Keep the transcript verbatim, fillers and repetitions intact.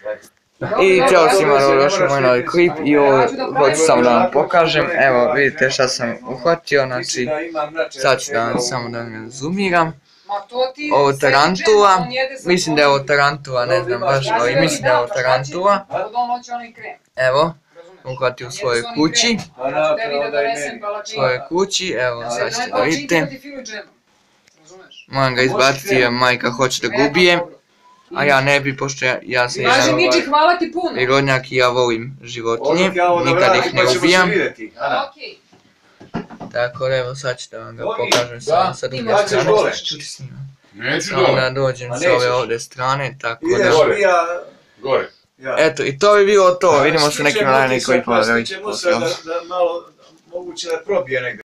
I ćao svima, došao moj novi klip i ovo hoću samo da vam pokažem. Evo vidite šta sam uhvatio, znači sad ću da vam samo da vam zoomiram. Ovo tarantula, mislim da je ovo tarantula, ne znam baš, ali mislim da je ovo tarantula. Evo, uhvatio u svojoj kući, svojoj kući, evo sad ćete da vidite. Moram ga izbaciti jer majka hoće da ga ubije. A ja ne bi, pošto ja, ja sam jedan prirodnjak i ja volim životinje, nikad ih ne ubijam. Tako da evo sad ću da vam ga pokažem samo sa druge strane, čuti snimam. Samo da dođem s ove ovdje strane, tako da... Eto, i to bi bilo to, vidimo se nekim narednim koji pozdravi.